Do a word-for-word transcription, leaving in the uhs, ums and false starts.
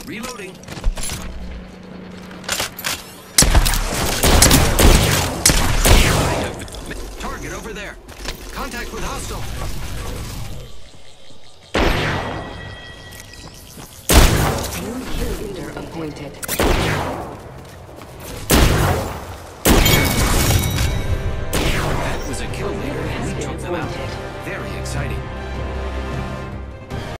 Reloading. Target over there. Contact with hostile. New kill leader appointed. That was a kill leader. We took them out. Very exciting.